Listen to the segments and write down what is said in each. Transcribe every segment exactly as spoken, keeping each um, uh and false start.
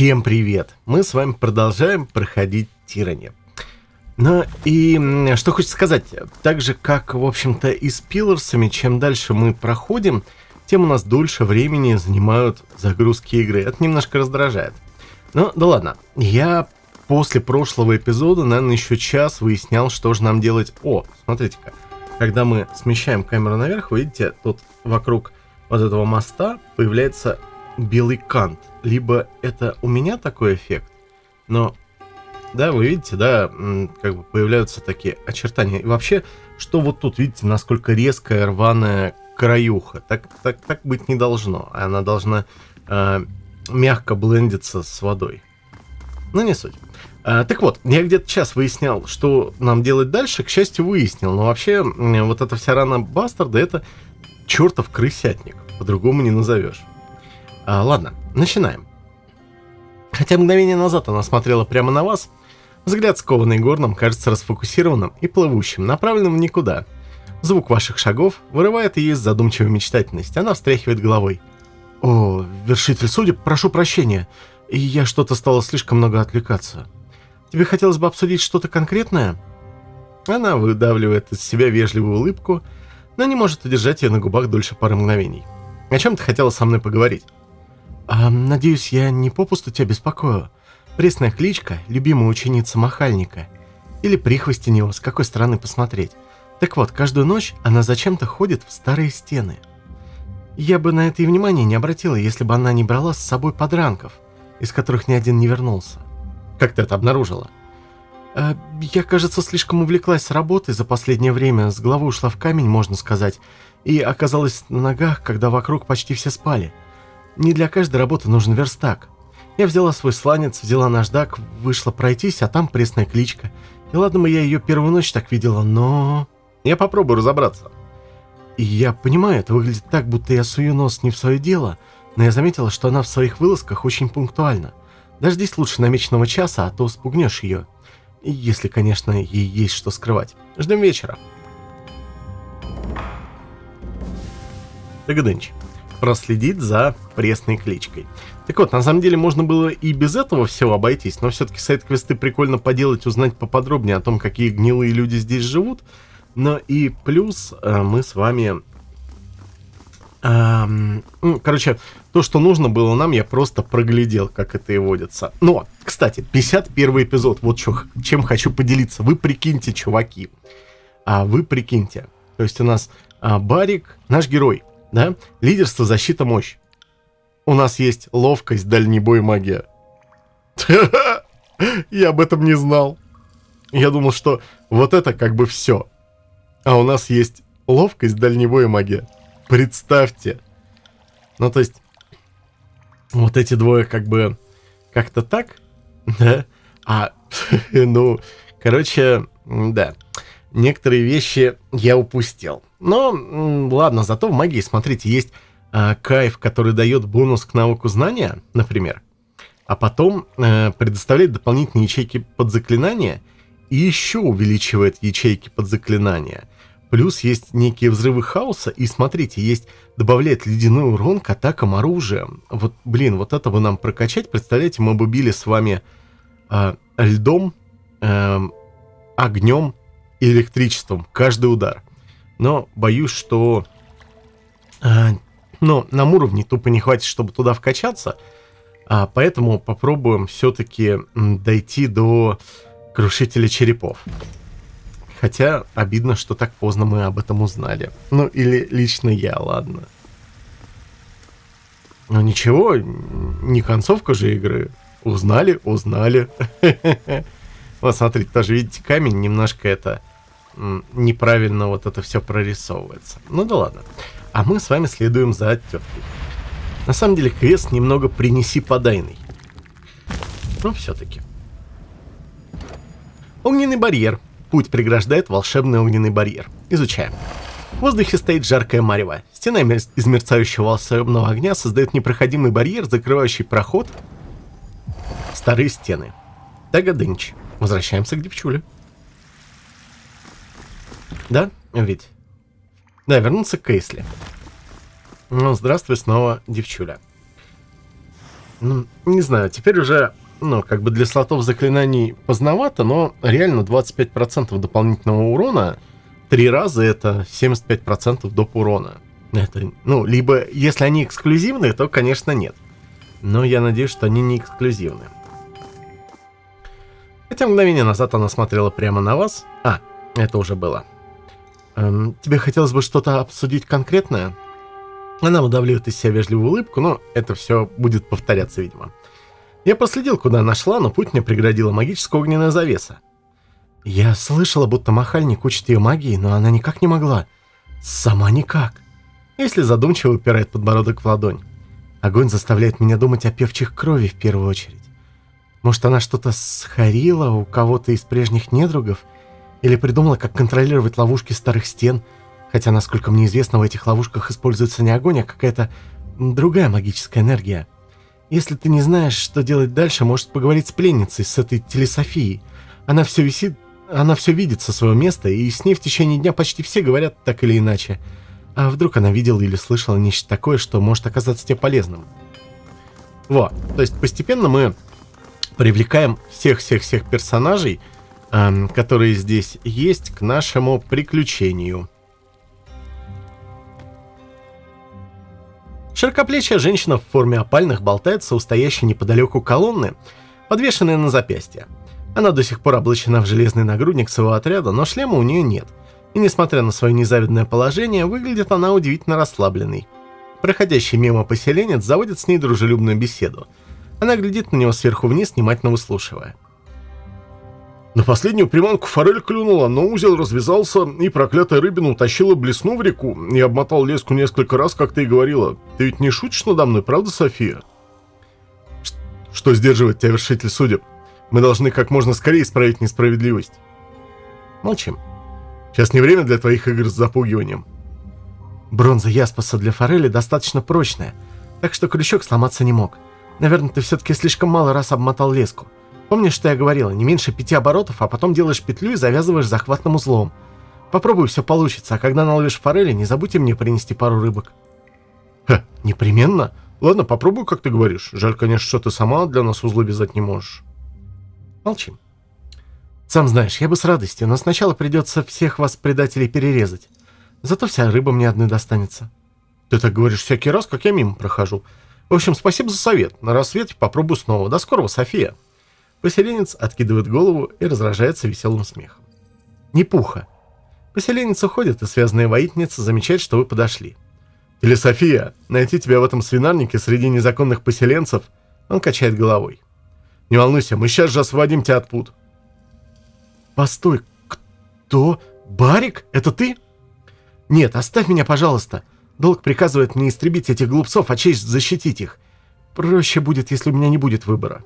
Всем привет! Мы с вами продолжаем проходить Tyranny. Ну и что хочется сказать, так же как, в общем-то, и с Пилларсами, чем дальше мы проходим, тем у нас дольше времени занимают загрузки игры. Это немножко раздражает. Ну да ладно, я после прошлого эпизода, наверное, еще час выяснял, что же нам делать. О, смотрите-ка, когда мы смещаем камеру наверх, вы видите, тут вокруг вот этого моста появляется белый кант. Либо это у меня такой эффект, но, да, вы видите, да, как бы появляются такие очертания. И вообще, что вот тут, видите, насколько резкая, рваная краюха. Так, так, так быть не должно. Она должна э, мягко блендиться с водой. Ну, не суть. А, так вот, я где-то час выяснял, что нам делать дальше. К счастью, выяснил. Но вообще, вот эта вся рана бастарда, это чертов крысятник. По-другому не назовешь. А, ладно, начинаем. Хотя мгновение назад она смотрела прямо на вас, взгляд, скованный горном, кажется расфокусированным и плывущим, направленным в никуда. Звук ваших шагов вырывает ее из задумчивой мечтательности. Она встряхивает головой. «О, вершитель судеб, прошу прощения, и я что-то стала слишком много отвлекаться. Тебе хотелось бы обсудить что-то конкретное?» Она выдавливает из себя вежливую улыбку, но не может удержать ее на губах дольше пары мгновений. «О чем ты хотела со мной поговорить?» А, «Надеюсь, я не попусту тебя беспокою. Пресная кличка, любимая ученица Махальника. Или прихвостень его, с какой стороны посмотреть. Так вот, каждую ночь она зачем-то ходит в старые стены. Я бы на это и внимания не обратила, если бы она не брала с собой подранков, из которых ни один не вернулся». «Как ты это обнаружила?» а, «Я, кажется, слишком увлеклась работой за последнее время, с головой ушла в камень, можно сказать, и оказалась на ногах, когда вокруг почти все спали. Не для каждой работы нужен верстак. Я взяла свой сланец, взяла наждак, вышла пройтись, а там пресная кличка. И ладно бы я ее первую ночь так видела, но... Я попробую разобраться». И я понимаю, это выглядит так, будто я сую нос не в свое дело, но я заметила, что она в своих вылазках очень пунктуальна. Дождись лучше намеченного часа, а то спугнешь ее. Если, конечно, ей есть что скрывать. Ждем вечера. Тагадынч. Проследить за пресной кличкой. Так вот, на самом деле можно было и без этого всего обойтись, но все-таки сайд-квесты прикольно поделать, узнать поподробнее о том, какие гнилые люди здесь живут. Но и плюс э, мы с вами... Э, ну, короче, то, что нужно было нам, я просто проглядел, как это и водится. Но, кстати, пятьдесят первый эпизод, вот чё, чем хочу поделиться. Вы прикиньте, чуваки. А вы прикиньте. То есть у нас а, Барик, наш герой. Да? Лидерство, защита, мощь. У нас есть ловкость, дальний бой, магия. Я об этом не знал. Я думал, что вот это как бы все. А у нас есть ловкость, дальний бой и магия. Представьте. Ну, то есть, вот эти двое как бы как-то так, да? А, ну, короче, да. Некоторые вещи я упустил. Но, ладно, зато в магии, смотрите, есть э, кайф, который дает бонус к навыку знания, например, а потом э, предоставляет дополнительные ячейки под заклинания и еще увеличивает ячейки под заклинания. Плюс есть некие взрывы хаоса, и смотрите, есть добавляет ледяной урон к атакам оружием. Вот, блин, вот это бы нам прокачать, представляете, мы бы били с вами э, льдом, э, огнем и электричеством каждый удар. Но боюсь, что э, ну, нам уровней тупо не хватит, чтобы туда вкачаться. А поэтому попробуем все-таки дойти до крушителя черепов. Хотя обидно, что так поздно мы об этом узнали. Ну, или лично я, ладно. Но ничего, не концовка же игры. Узнали, узнали. Вот смотрите, тоже видите, камень немножко это... неправильно вот это все прорисовывается. Ну да ладно. А мы с вами следуем за теткой. На самом деле квест немного принеси подайный. Но все-таки. Огненный барьер. Путь преграждает волшебный огненный барьер. Изучаем. В воздухе стоит жаркое марево. Стена из мерцающего волшебного огня создает непроходимый барьер, закрывающий проход в старые стены. Тагадынч. Возвращаемся к девчуле. Да, ведь? Да, вернуться к Кейсли. Ну, здравствуй снова, девчуля. Ну, не знаю, теперь уже, ну, как бы для слотов заклинаний поздновато, но реально двадцать пять процентов дополнительного урона, три раза это семьдесят пять процентов доп. Урона. Это, ну, либо, если они эксклюзивные, то, конечно, нет. Но я надеюсь, что они не эксклюзивны. Хотя мгновение назад она смотрела прямо на вас. А, это уже было. Эм, тебе хотелось бы что-то обсудить конкретное? Она выдавливает из себя вежливую улыбку, но это все будет повторяться, видимо. Я проследил, куда она шла, но путь мне преградила магическая огненная завеса. Я слышала, будто Махальник учит ее магии, но она никак не могла. Сама никак. Если задумчиво упирает подбородок в ладонь. Огонь заставляет меня думать о певчих крови в первую очередь. Может, она что-то схарила у кого-то из прежних недругов? Или придумала, как контролировать ловушки старых стен? Хотя, насколько мне известно, в этих ловушках используется не огонь, а какая-то другая магическая энергия. Если ты не знаешь, что делать дальше, можешь поговорить с пленницей, с этой Телесофией. Она все висит, она все видит со своего места, и с ней в течение дня почти все говорят так или иначе. А вдруг она видела или слышала нечто такое, что может оказаться тебе полезным? Вот, то есть постепенно мы привлекаем всех-всех-всех персонажей, эм, которые здесь есть, к нашему приключению. Широкоплечья женщина в форме опальных болтается у стоящей неподалеку колонны, подвешенной на запястье. Она до сих пор облачена в железный нагрудник своего отряда, но шлема у нее нет. И несмотря на свое незавидное положение, выглядит она удивительно расслабленной. Проходящий мимо поселенец заводит с ней дружелюбную беседу. Она глядит на него сверху вниз, внимательно выслушивая. На последнюю приманку форель клюнула, но узел развязался, и проклятая рыбина утащила блесну в реку и обмотал леску несколько раз, как ты и говорила. Ты ведь не шутишь надо мной, правда, София? Ш- что сдерживает тебя, вершитель судеб? Мы должны как можно скорее исправить несправедливость. Молчим. Сейчас не время для твоих игр с запугиванием. Бронза Яспаса для форели достаточно прочная, так что крючок сломаться не мог. Наверное, ты все-таки слишком мало раз обмотал леску. Помнишь, что я говорила, не меньше пяти оборотов, а потом делаешь петлю и завязываешь захватным узлом. Попробуй, все получится, а когда наловишь форели, не забудь и мне принести пару рыбок. Ха, непременно. Ладно, попробуй, как ты говоришь. Жаль, конечно, что ты сама для нас узлы вязать не можешь. Молчим. Сам знаешь, я бы с радостью, но сначала придется всех вас, предателей, перерезать. Зато вся рыба мне одной достанется. Ты так говоришь всякий раз, как я мимо прохожу. В общем, спасибо за совет. На рассвете попробую снова. До скорого, София. Поселенец откидывает голову и разражается веселым смехом. Не пуха. Поселенец уходит, и связанная воительница замечает, что вы подошли. Телесофия, найти тебя в этом свинарнике среди незаконных поселенцев? Он качает головой. Не волнуйся, мы сейчас же освободим тебя от пут. Постой, кто? Барик? Это ты? Нет, оставь меня, пожалуйста. Долг приказывает мне истребить этих глупцов, а честь защитить их. Проще будет, если у меня не будет выбора.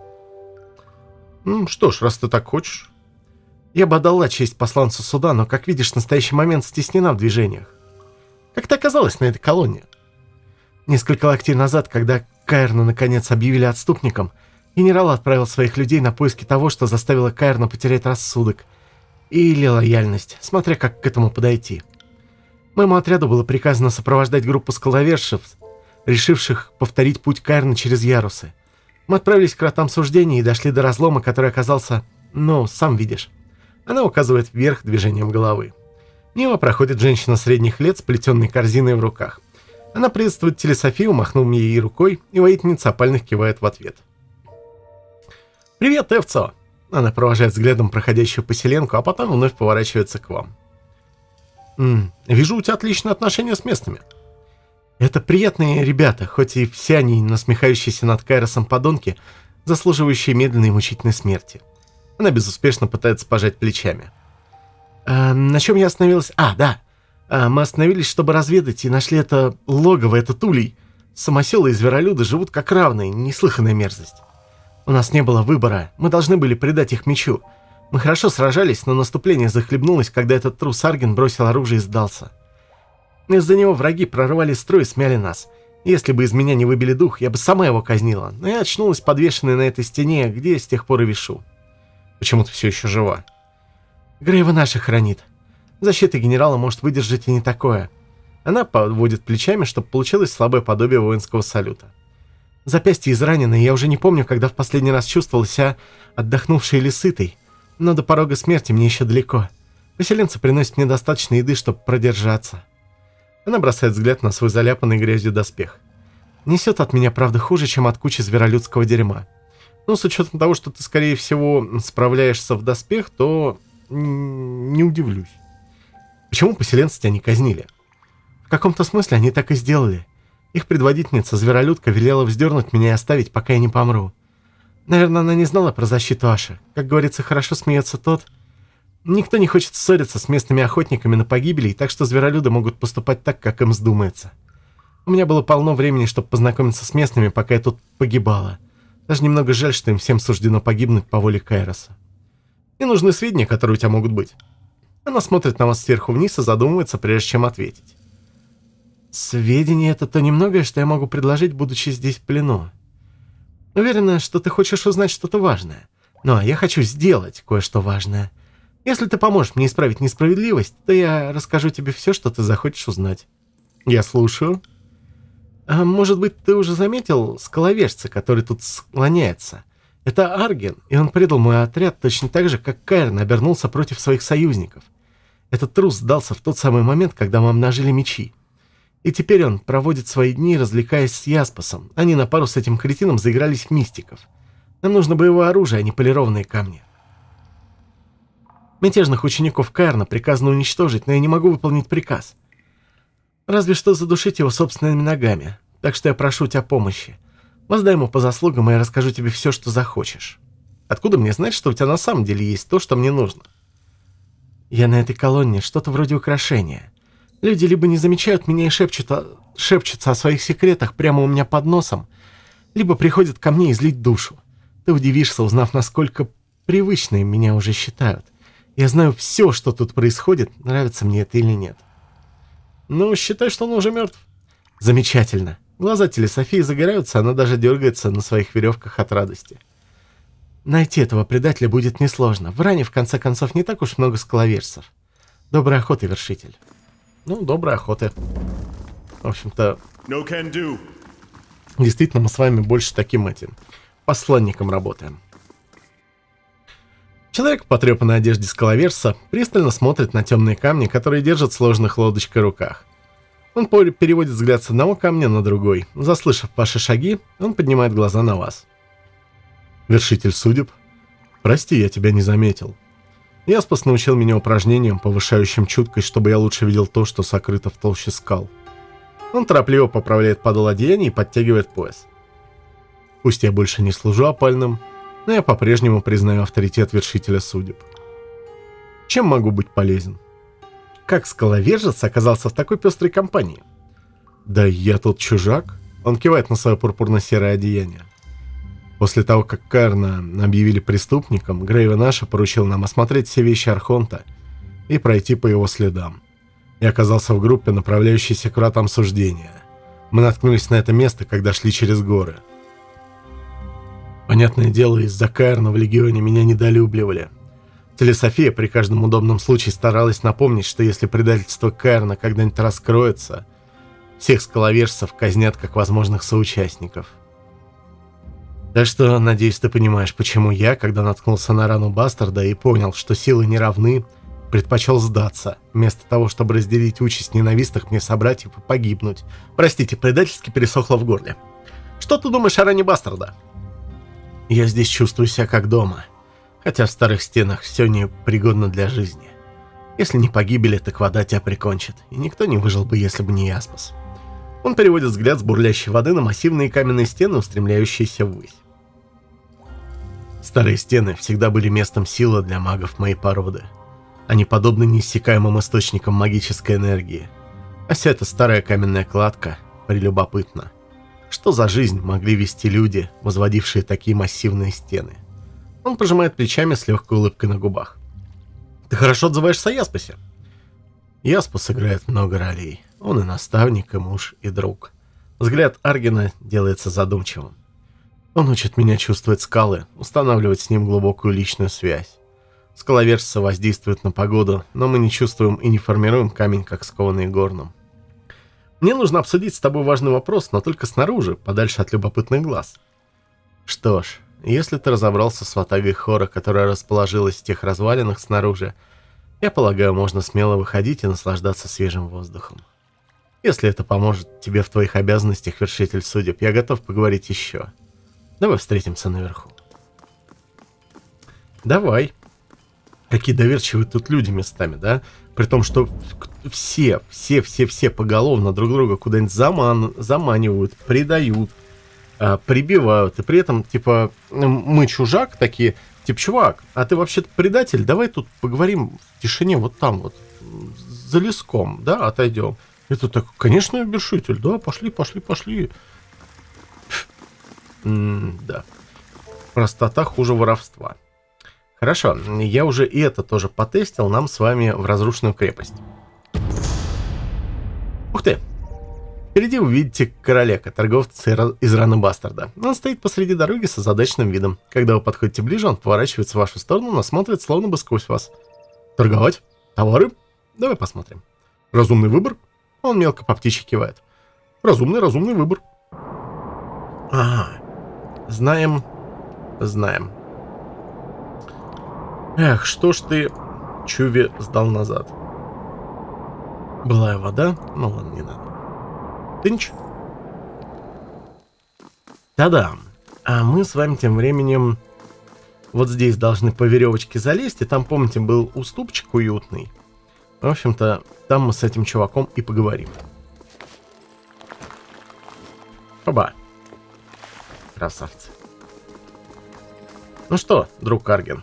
Ну, что ж, раз ты так хочешь. Я бы отдала честь посланцу суда, но, как видишь, в настоящий момент стеснена в движениях. Как ты оказалась на этой колонне? Несколько локтей назад, когда Каэрна наконец объявили отступником, генерал отправил своих людей на поиски того, что заставило Каэрна потерять рассудок. Или лояльность, смотря как к этому подойти. Моему отряду было приказано сопровождать группу скаловершев, решивших повторить путь Каэрна через ярусы. Мы отправились к вратам суждения и дошли до разлома, который оказался, ну, сам видишь. Она указывает вверх движением головы. Мимо проходит женщина средних лет с плетенной корзиной в руках. Она приветствует Телесофию, махнув ей рукой, и воительница опальных кивает в ответ. «Привет, Эвцо!» Она провожает взглядом проходящую поселенку, а потом вновь поворачивается к вам. «М-м, вижу, у тебя отличные отношения с местными». Это приятные ребята, хоть и все они насмехающиеся над Кайросом подонки, заслуживающие медленной и мучительной смерти. Она безуспешно пытается пожать плечами. А, на чем я остановилась? А, да. А, мы остановились, чтобы разведать, и нашли это логово, этот улей. Самоселы и зверолюды живут как равные, неслыханная мерзость. У нас не было выбора, мы должны были предать их мечу. Мы хорошо сражались, но наступление захлебнулось, когда этот трус Арген бросил оружие и сдался. Из-за него враги прорвали строй и смяли нас. Если бы из меня не выбили дух, я бы сама его казнила, но я очнулась подвешенной на этой стене, где я с тех пор и вишу. Почему ты все еще жива? Грейва наша хранит. Защита генерала может выдержать и не такое. Она подводит плечами, чтобы получилось слабое подобие воинского салюта. Запястье изранено, и я уже не помню, когда в последний раз чувствовал себя отдохнувшей или сытой. Но до порога смерти мне еще далеко. Поселенцы приносят мне достаточно еды, чтобы продержаться. Она бросает взгляд на свой заляпанный грязью доспех. Несет от меня, правда, хуже, чем от кучи зверолюдского дерьма. Но с учетом того, что ты, скорее всего, справляешься в доспех, то не удивлюсь. Почему поселенцы тебя не казнили? В каком-то смысле они так и сделали. Их предводительница, зверолюдка, велела вздернуть меня и оставить, пока я не помру. Наверное, она не знала про защиту Аши. Как говорится, хорошо смеется тот. Никто не хочет ссориться с местными охотниками на погибелей, так что зверолюды могут поступать так, как им вздумается. У меня было полно времени, чтобы познакомиться с местными, пока я тут погибала. Даже немного жаль, что им всем суждено погибнуть по воле Кайроса. Мне нужны сведения, которые у тебя могут быть. Она смотрит на вас сверху вниз и задумывается, прежде чем ответить. Сведения — это то немногое, что я могу предложить, будучи здесь в плену. Уверена, что ты хочешь узнать что-то важное. Ну, а я хочу сделать кое-что важное. Если ты поможешь мне исправить несправедливость, то я расскажу тебе все, что ты захочешь узнать. Я слушаю. А может быть, ты уже заметил скаловержца, который тут склоняется? Это Арген, и он предал мой отряд точно так же, как Кайрон обернулся против своих союзников. Этот трус сдался в тот самый момент, когда мы обнажили мечи. И теперь он проводит свои дни, развлекаясь с Яспасом. Они на пару с этим кретином заигрались в мистиков. Нам нужно боевое оружие, а не полированные камни. Мятежных учеников Кайрона приказано уничтожить, но я не могу выполнить приказ. Разве что задушить его собственными ногами. Так что я прошу у тебя помощи. Воздай ему по заслугам, и я расскажу тебе все, что захочешь. Откуда мне знать, что у тебя на самом деле есть то, что мне нужно? Я на этой колонне что-то вроде украшения. Люди либо не замечают меня и шепчут, о... шепчутся о своих секретах прямо у меня под носом, либо приходят ко мне излить душу. Ты удивишься, узнав, насколько привычные меня уже считают. Я знаю все, что тут происходит, нравится мне это или нет. Ну, считай, что он уже мертв. Замечательно. Глаза Телесофии загораются, она даже дергается на своих веревках от радости. Найти этого предателя будет несложно. В ране, в конце концов, не так уж много скаловержцев. Доброй охоты, вершитель. Ну, доброй охоты. В общем-то... No can do. Действительно, мы с вами больше таким этим посланником работаем. Человек в потрепанной одежде скаловержца пристально смотрит на темные камни, которые держат сложенных лодочкой в руках. Он переводит взгляд с одного камня на другой. Заслышав ваши шаги, он поднимает глаза на вас. Вершитель судеб, прости, я тебя не заметил. Яспас научил меня упражнениям, повышающим чуткость, чтобы я лучше видел то, что сокрыто в толще скал. Он торопливо поправляет подол одеяния и подтягивает пояс. Пусть я больше не служу опальным, но я по-прежнему признаю авторитет вершителя судеб. Чем могу быть полезен? Как скаловержец оказался в такой пестрой компании? Да я тут чужак. Он кивает на свое пурпурно-серое одеяние. После того, как Кайрона объявили преступником, Грейвен Аша поручил нам осмотреть все вещи Архонта и пройти по его следам. Я оказался в группе, направляющейся к вратам суждения. Мы наткнулись на это место, когда шли через горы. Понятное дело, из-за Кайрона в Легионе меня недолюбливали. Телесофия при каждом удобном случае старалась напомнить, что если предательство Кайрона когда-нибудь раскроется, всех скаловержцев казнят как возможных соучастников. Так что, надеюсь, ты понимаешь, почему я, когда наткнулся на рану Бастарда и понял, что силы не равны, предпочел сдаться, вместо того, чтобы разделить участь ненавистных мне собратьев и погибнуть. Простите, предательски пересохло в горле. Что ты думаешь о ране Бастарда? Я здесь чувствую себя как дома. Хотя в старых стенах все непригодно для жизни. Если не погибели, так вода тебя прикончит. И никто не выжил бы, если бы не Яспас. Он переводит взгляд с бурлящей воды на массивные каменные стены, устремляющиеся ввысь. Старые стены всегда были местом силы для магов моей породы. Они подобны неиссякаемым источникам магической энергии. А вся эта старая каменная кладка прелюбопытна. Что за жизнь могли вести люди, возводившие такие массивные стены? Он пожимает плечами с легкой улыбкой на губах. Ты хорошо отзываешься о Яспасе? Яспас играет много ролей. Он и наставник, и муж, и друг. Взгляд Аргена делается задумчивым. Он учит меня чувствовать скалы, устанавливать с ним глубокую личную связь. Скаловержцы воздействуют на погоду, но мы не чувствуем и не формируем камень, как скованный горном. Мне нужно обсудить с тобой важный вопрос, но только снаружи, подальше от любопытных глаз. Что ж, если ты разобрался с ватагой Хора, которая расположилась в тех развалинах снаружи, я полагаю, можно смело выходить и наслаждаться свежим воздухом. Если это поможет тебе в твоих обязанностях, вершитель судеб, я готов поговорить еще. Давай встретимся наверху. Давай. Какие доверчивые тут люди местами, да? При том, что все, все, все, все поголовно друг друга куда-нибудь заман, заманивают, предают, а, прибивают. И при этом, типа, мы чужак такие, типа, чувак, а ты вообще-то предатель? Давай тут поговорим в тишине, вот там вот, за леском, да, отойдем. Это так, конечно, вершитель, да, пошли, пошли, пошли. М-да. Простота хуже воровства. Хорошо, я уже и это тоже потестил, нам с вами в разрушенную крепость. Ух ты! Впереди вы видите короляка, торговца из раны Бастарда. Он стоит посреди дороги с озадаченным видом. Когда вы подходите ближе, он поворачивается в вашу сторону, но смотрит словно бы сквозь вас. Торговать? Товары? Давай посмотрим. Разумный выбор? Он мелко по птичьи кивает. Разумный, разумный выбор. Ага. Знаем, знаем. Эх, что ж ты, Чуви, сдал назад? Былая вода? Ну ладно, не надо. Тынч. Та-дам. А мы с вами тем временем вот здесь должны по веревочке залезть. И там, помните, был уступчик уютный. В общем-то, там мы с этим чуваком и поговорим. Оба. Красавцы. Ну что, друг Карген?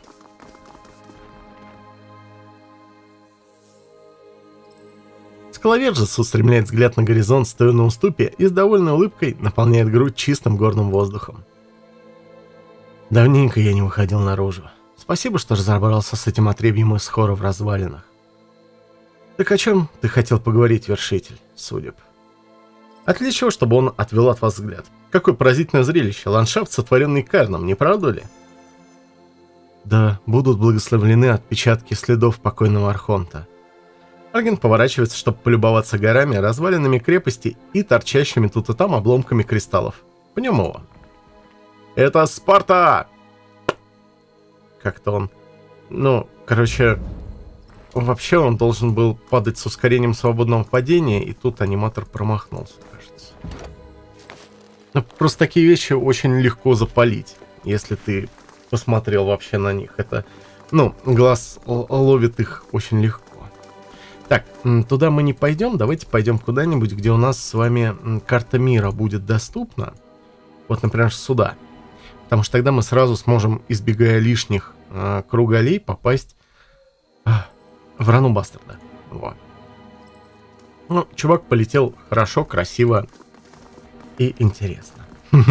Скаловержец устремляет взгляд на горизонт, стоя на уступе, и с довольной улыбкой наполняет грудь чистым горным воздухом. Давненько я не выходил наружу. Спасибо, что разобрался с этим отребьем из Хора в развалинах. Так о чем ты хотел поговорить, вершитель судеб? Отлично, чтобы он отвел от вас взгляд. Какое поразительное зрелище, ландшафт, сотворенный Карном, не правда ли? Да, будут благословлены отпечатки следов покойного Архонта. Арген поворачивается, чтобы полюбоваться горами, развалинами крепости и торчащими тут и там обломками кристаллов. В нем его. Это Спарта! Как-то он... Ну, короче... Вообще он должен был падать с ускорением свободного падения, и тут аниматор промахнулся, кажется. Ну, просто такие вещи очень легко запалить, если ты посмотрел вообще на них. Это, ну, глаз ловит их очень легко. Так, туда мы не пойдем, давайте пойдем куда-нибудь, где у нас с вами карта мира будет доступна. Вот, например, сюда. Потому что тогда мы сразу сможем, избегая лишних э, круголей, попасть... в рану Бастарда. Вот. Ну, чувак полетел хорошо, красиво и интересно.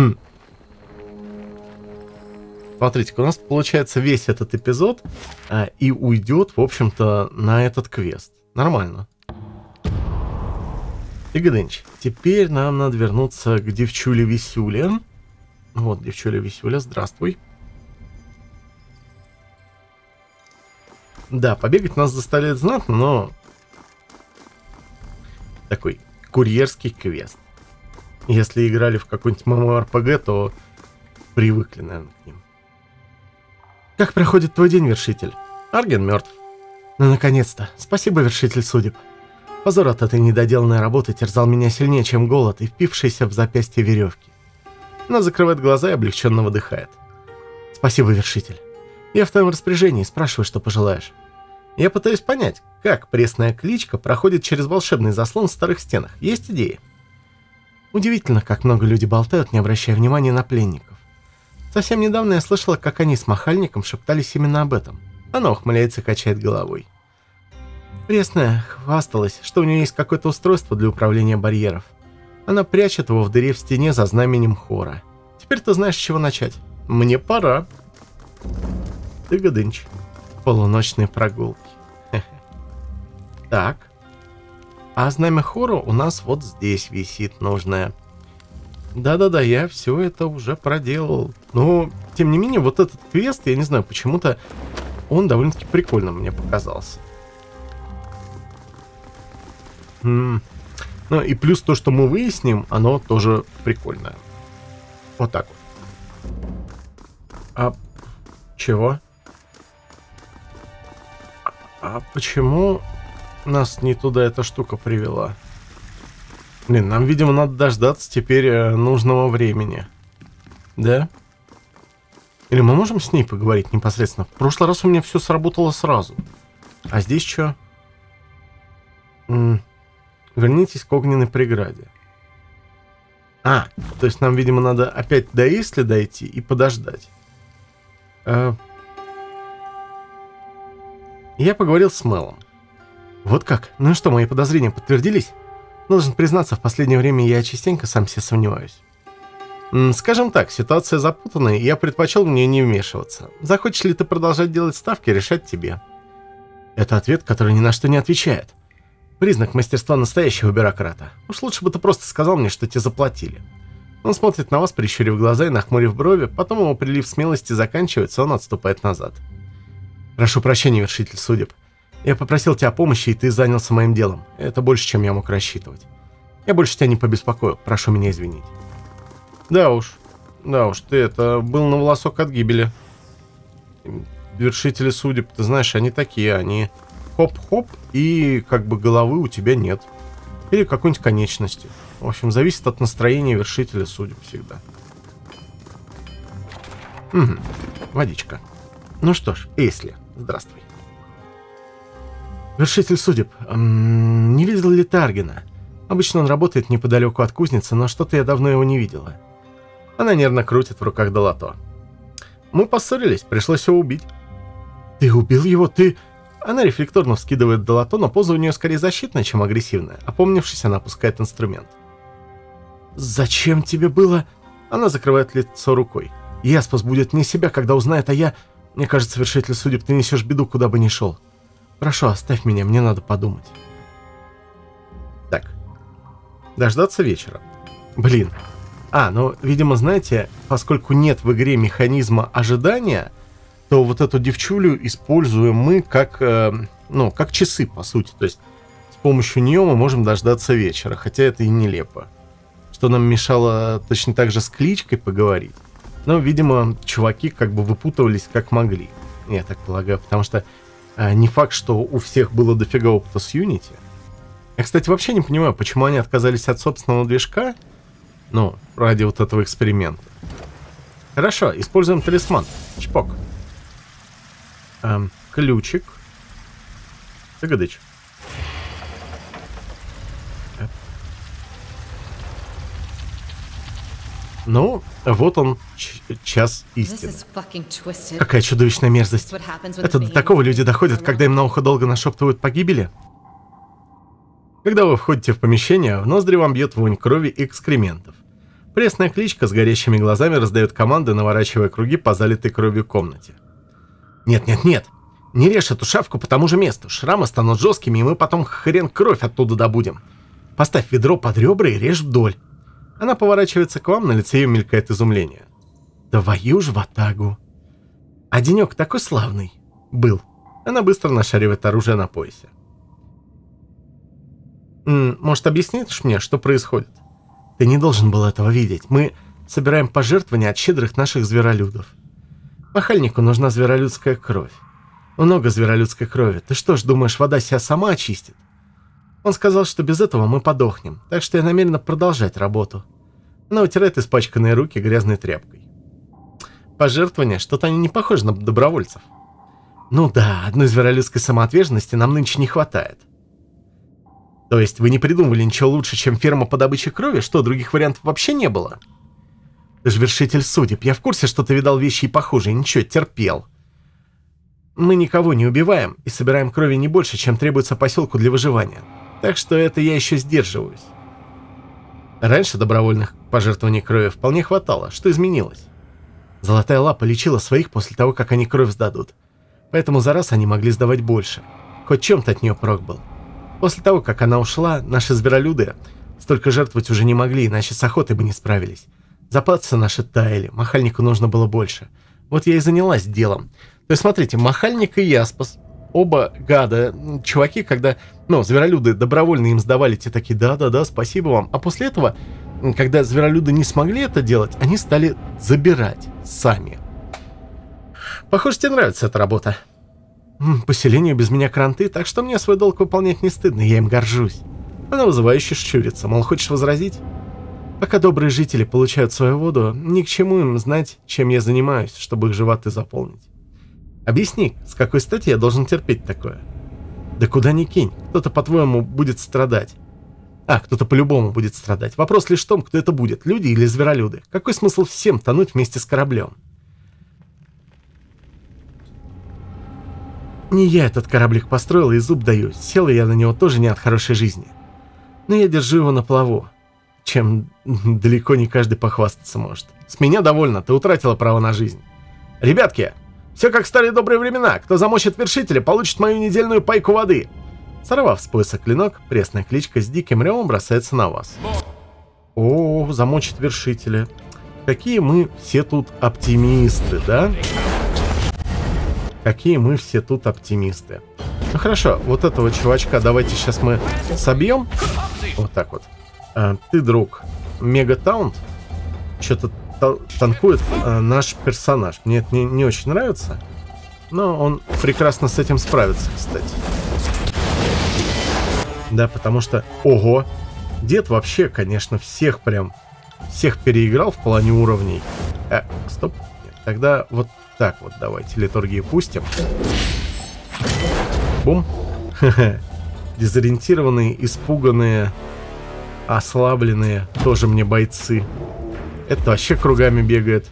Смотрите-ка, у нас получается весь этот эпизод а, и уйдет, в общем-то, на этот квест. Нормально. Игодынч, теперь нам надо вернуться к девчуле Висюле. Вот, девчуля Висюля, здравствуй. Да, побегать нас заставляет знатно, но... Такой курьерский квест. Если играли в какой-нибудь MMORPG, то привыкли, наверное, к ним. Как проходит твой день, вершитель? Арген мертв. Ну, наконец-то. Спасибо, вершитель судеб. Позор от этой недоделанной работы терзал меня сильнее, чем голод и впившиеся в запястье веревки. Она закрывает глаза и облегченно выдыхает. Спасибо, вершитель. Я в твоем распоряжении, спрашивай, что пожелаешь. Я пытаюсь понять, как пресная кличка проходит через волшебный заслон в старых стенах. Есть идеи? Удивительно, как много люди болтают, не обращая внимания на пленников. Совсем недавно я слышала, как они с Махальником шептались именно об этом. Она ухмыляется и качает головой. Пресная хвасталась, что у нее есть какое-то устройство для управления барьеров. Она прячет его в дыре в стене за знаменем Хора. Теперь ты знаешь, с чего начать. Мне пора. Тыгадынч. Полуночные прогулки. Так. А знамя Хора у нас вот здесь висит нужное. Да-да-да, я все это уже проделал. Но, тем не менее, вот этот квест, я не знаю, почему-то он довольно-таки прикольно мне показался. М-м. Ну и плюс то, что мы выясним, оно тоже прикольное. Вот так вот. А чего? А, а почему нас не туда эта штука привела? Блин, нам, видимо, надо дождаться теперь э, нужного времени. Да? Или мы можем с ней поговорить непосредственно? В прошлый раз у меня все сработало сразу. А здесь что? М-м, вернитесь к огненной преграде. А, то есть нам, видимо, надо опять до Исли дойти и подождать. А... Я поговорил с Мелом. Вот как? Ну и что, мои подозрения подтвердились? Должен признаться, в последнее время я частенько сам себе сомневаюсь. М, скажем так, ситуация запутанная, и я предпочел в нее не вмешиваться. Захочешь ли ты продолжать делать ставки, решать тебе. Это ответ, который ни на что не отвечает. Признак мастерства настоящего бюрократа. Уж лучше бы ты просто сказал мне, что тебе заплатили. Он смотрит на вас, прищурив глаза и нахмурив брови, потом его прилив смелости заканчивается, он отступает назад. Прошу прощения, вершитель судеб. Я попросил тебя о помощи, и ты занялся моим делом. Это больше, чем я мог рассчитывать. Я больше тебя не побеспокою, прошу меня извинить. Да уж, да уж, ты это был на волосок от гибели. Вершители судеб, ты знаешь, они такие, они хоп-хоп, и как бы головы у тебя нет. Или какой-нибудь конечности. В общем, зависит от настроения вершителя судеб всегда. Угу, водичка. Ну что ж, Эйсли, здравствуй. Вершитель судеб, эм, не видел ли Таргина? Обычно он работает неподалеку от кузницы, но что-то я давно его не видела. Она нервно крутит в руках долото. Мы поссорились, пришлось его убить. Ты убил его, ты... Она рефлекторно вскидывает долото, но поза у нее скорее защитная, чем агрессивная. Опомнившись, она опускает инструмент. Зачем тебе было... Она закрывает лицо рукой. Яспас будет вне себя, когда узнает, а я... Мне кажется, вершитель судеб, ты несешь беду, куда бы ни шел. Прошу, оставь меня, мне надо подумать. Так. Дождаться вечера. Блин. А, ну, видимо, знаете, поскольку нет в игре механизма ожидания, то вот эту девчулю используем мы как, э, ну, как часы, по сути. То есть с помощью нее мы можем дождаться вечера, хотя это и нелепо. Что нам мешало точно так же с кличкой поговорить. Но, видимо, чуваки как бы выпутывались как могли. Я так полагаю, потому что э, не факт, что у всех было дофига опыта с Unity. Я, кстати, вообще не понимаю, почему они отказались от собственного движка, ну, ради вот этого эксперимента. Хорошо, используем талисман. Чпок. Эм, ключик. Тыгадыч. Ну, вот он, час истины. Какая чудовищная мерзость. Это до такого люди доходят, когда им на ухо долго нашептывают погибели. Когда вы входите в помещение, в ноздри вам бьет вонь крови и экскрементов. Пресная кличка с горящими глазами раздает команды, наворачивая круги по залитой кровью комнате. Нет-нет-нет, не режь эту шавку по тому же месту. Шрамы станут жесткими, и мы потом хрен кровь оттуда добудем. Поставь ведро под ребра и режь вдоль. Она поворачивается к вам, на лице ее мелькает изумление. Твою ж ватагу. А денек такой славный. Был. Она быстро нашаривает оружие на поясе. М-м, может, объяснишь мне, что происходит? Ты не должен был этого видеть. Мы собираем пожертвования от щедрых наших зверолюдов. Махальнику нужна зверолюдская кровь. Много зверолюдской крови. Ты что ж, думаешь, вода себя сама очистит? Он сказал, что без этого мы подохнем, так что я намерена продолжать работу. Она вытирает испачканные руки грязной тряпкой. Пожертвования, что-то они не похожи на добровольцев. Ну да, одной зверолюдской самоотверженности нам нынче не хватает. То есть вы не придумывали ничего лучше, чем ферма по добыче крови? Что, других вариантов вообще не было? Ты же вершитель судеб, я в курсе, что ты видал вещи и похожие, ничего, терпел. Мы никого не убиваем и собираем крови не больше, чем требуется поселку для выживания. Так что это я еще сдерживаюсь. Раньше добровольных пожертвований крови вполне хватало. Что изменилось? Золотая лапа лечила своих после того, как они кровь сдадут. Поэтому за раз они могли сдавать больше. Хоть чем-то от нее прок был. После того, как она ушла, наши зверолюды столько жертвовать уже не могли, иначе с охотой бы не справились. Запасы наши таяли, махальнику нужно было больше. Вот я и занялась делом. То есть, смотрите, махальник и Яспас оба гада, чуваки, когда, ну, зверолюды добровольно им сдавали, те такие, да-да-да, спасибо вам. А после этого, когда зверолюды не смогли это делать, они стали забирать сами. Похоже, тебе нравится эта работа. Поселению без меня кранты, так что мне свой долг выполнять не стыдно, я им горжусь. Она вызывающе щурится, мол, хочешь возразить? Пока добрые жители получают свою воду, ни к чему им знать, чем я занимаюсь, чтобы их животы заполнить. Объясни, с какой стати я должен терпеть такое? Да куда ни кинь, кто-то, по-твоему, будет страдать. А, кто-то по-любому будет страдать. Вопрос лишь в том, кто это будет, люди или зверолюды. Какой смысл всем тонуть вместе с кораблем? Не я этот кораблик построил и зуб даю. Сел я на него тоже не от хорошей жизни. Но я держу его на плаву, чем далеко не каждый похвастаться может. С меня довольно, ты утратила право на жизнь. Ребятки, все как в старые добрые времена. Кто замочит вершителя, получит мою недельную пайку воды. Сорвав с пояса клинок, пресная кличка с диким ревом бросается на вас. О, замочит вершителя. Какие мы все тут оптимисты, да? Какие мы все тут оптимисты. Ну хорошо, вот этого чувачка давайте сейчас мы собьем. Вот так вот. А, ты, друг, Мегатаунт. Что-то танкует а, наш персонаж. Мне это не, не очень нравится. Но он прекрасно с этим справится, кстати. Да, потому что... Ого! Дед вообще, конечно, всех прям... Всех переиграл в плане уровней. А, стоп. Нет, тогда вот так вот давайте литургию пустим. Бум. Дезориентированные, испуганные, ослабленные. Тоже мне бойцы. Это вообще кругами бегает.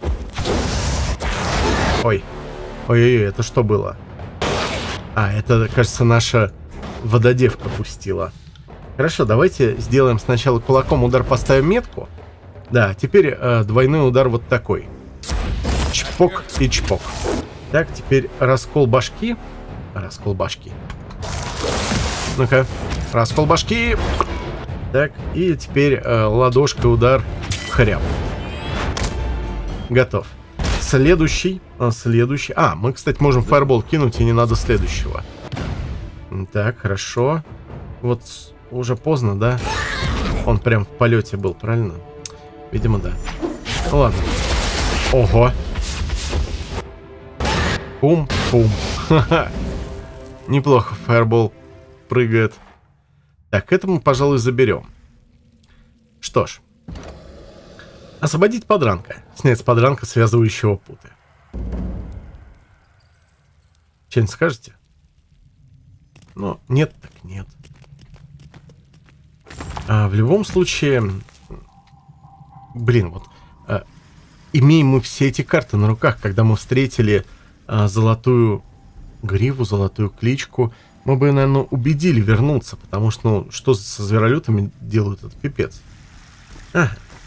Ой. Ой-ой-ой, это что было? А, это, кажется, наша вододевка пустила. Хорошо, давайте сделаем сначала кулаком удар, поставим метку. Да, теперь э, двойной удар вот такой. Чпок и чпок. Так, теперь раскол башки. Раскол башки. Ну-ка, раскол башки. Так, и теперь э, ладошкой удар хряб. Готов. Следующий. А, следующий. А, мы, кстати, можем фаербол кинуть, и не надо следующего. Так, хорошо. Вот уже поздно, да? Он прям в полете был, правильно? Видимо, да. Ну, ладно. Ого. Пум-пум. Ха-ха. Неплохо фаербол прыгает. Так, это мы, пожалуй, заберем. Что ж. Освободить подранка. Снять с подранка связывающего путы. Что-нибудь скажете? Ну, нет, так нет. А, в любом случае... Блин, вот... А, имеем мы все эти карты на руках, когда мы встретили а, золотую гриву, золотую кличку, мы бы, наверное, убедили вернуться, потому что, ну, что со зверолюдами делают, это пипец. А.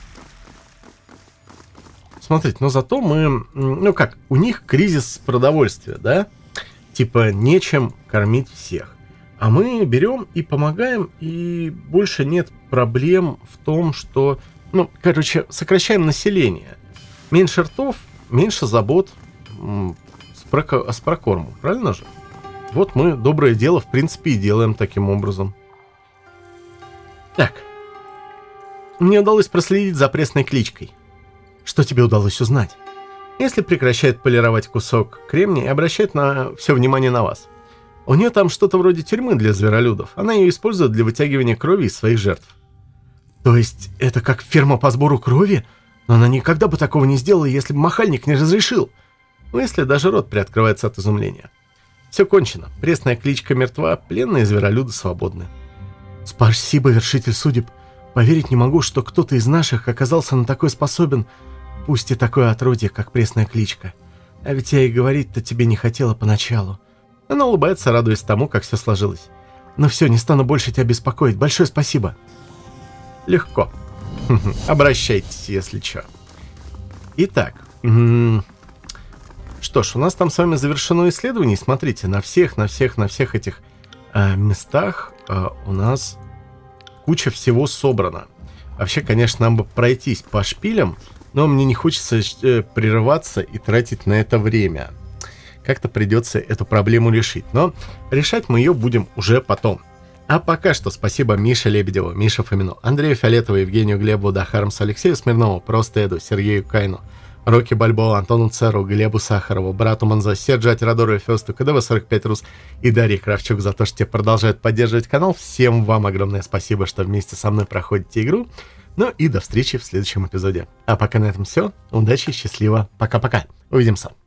Смотрите, но зато мы... Ну как, у них кризис продовольствия, да? Типа, нечем кормить всех. А мы берем и помогаем, и больше нет проблем в том, что... Ну, короче, сокращаем население. Меньше ртов, меньше забот с, проко... с прокормом, правильно же? Вот мы доброе дело, в принципе, и делаем таким образом. Так. Мне удалось проследить за пресной кличкой. Что тебе удалось узнать? Если прекращает полировать кусок кремния и обращает на все внимание на вас. У нее там что-то вроде тюрьмы для зверолюдов. Она ее использует для вытягивания крови из своих жертв. То есть это как ферма по сбору крови? Но она никогда бы такого не сделала, если бы махальник не разрешил. Ну, если даже рот приоткрывается от изумления. Все кончено. Пресная кличка мертва, пленные зверолюды свободны. Спасибо, вершитель судеб. Поверить не могу, что кто-то из наших оказался на такой способен, пусть и такое отродье, как пресная кличка. А ведь я и говорить-то тебе не хотела поначалу. Она улыбается, радуясь тому, как все сложилось. Ну все, не стану больше тебя беспокоить. Большое спасибо. Легко. Обращайтесь, если что. Итак. Что ж, у нас там с вами завершено исследование. Смотрите, на всех, на всех, на всех этих э, местах э, у нас куча всего собрана. Вообще, конечно, нам бы пройтись по шпилям, но мне не хочется э, прерываться и тратить на это время. как-то придется эту проблему решить. Но решать мы ее будем уже потом. А пока что спасибо Мише Лебедеву, Мише Фомину, Андрею Фиолетову, Евгению Глебову, Дахарамсу, Алексею Смирнову, Просто Эду, Сергею Кайну, Рокки Бальбоа, Антону Церу, Глебу Сахарову, Брату Манзо, Серджи Атирадору, Фесту, КДВ сорок пять Рус и Дарье Кравчук за то, что те продолжают поддерживать канал. Всем вам огромное спасибо, что вместе со мной проходите игру. Ну и до встречи в следующем эпизоде. А пока на этом все. Удачи, счастливо. Пока-пока. Увидимся.